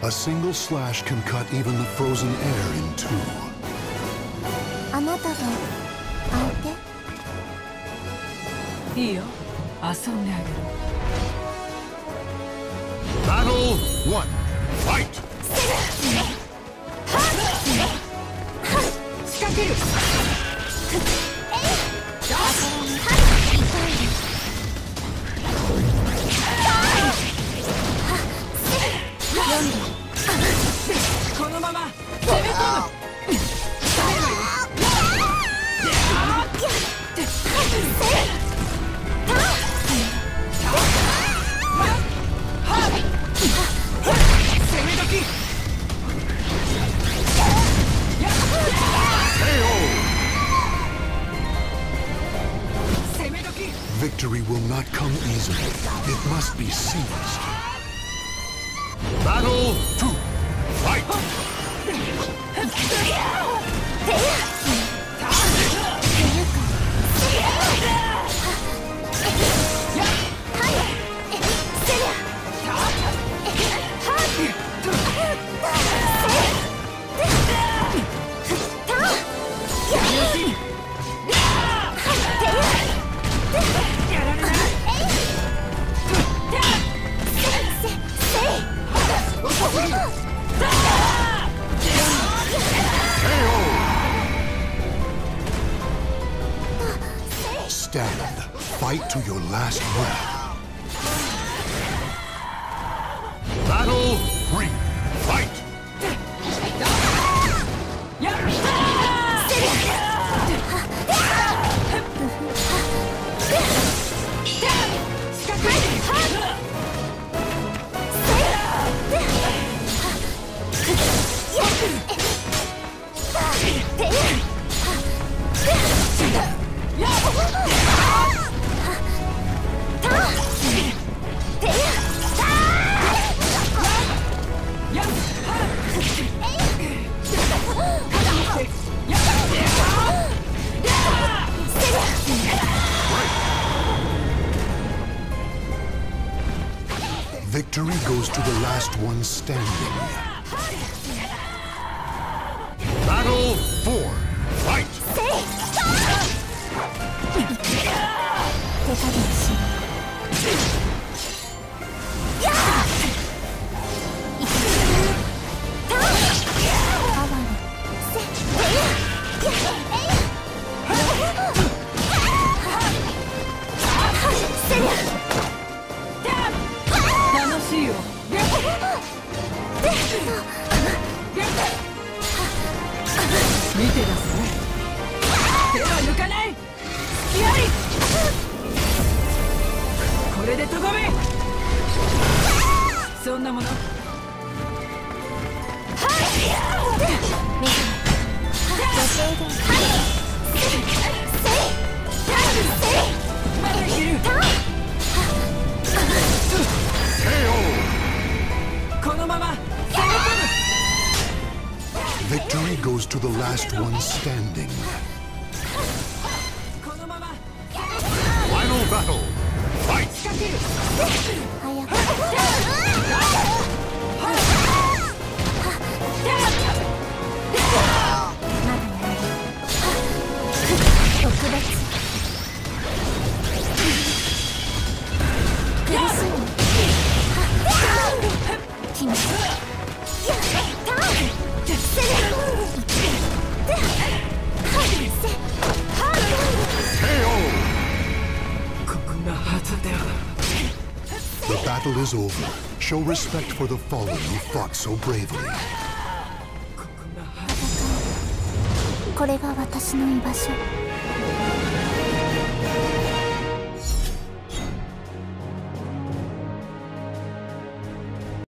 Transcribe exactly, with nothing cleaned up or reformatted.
A single slash can cut even the frozen air in two. あなたが相手？ いいよ、遊んであげる。 Battle one, fight! 仕掛ける。このまま攻め込む。 Victory will not come easily. It must be seized. Battle two, fight! Stand. Fight to your last breath. Battle three. Fight! Victory goes to the last one standing. Battle four. Fight! 見てなさい。手は抜かない。隙あり。これでとどめ。そんなもの。まだいける。このまま攻め込む。 Victory goes to the last one standing. Final battle. Fight! The battle is over. Show respect for the fallen who fought so bravely. これが私の居場所。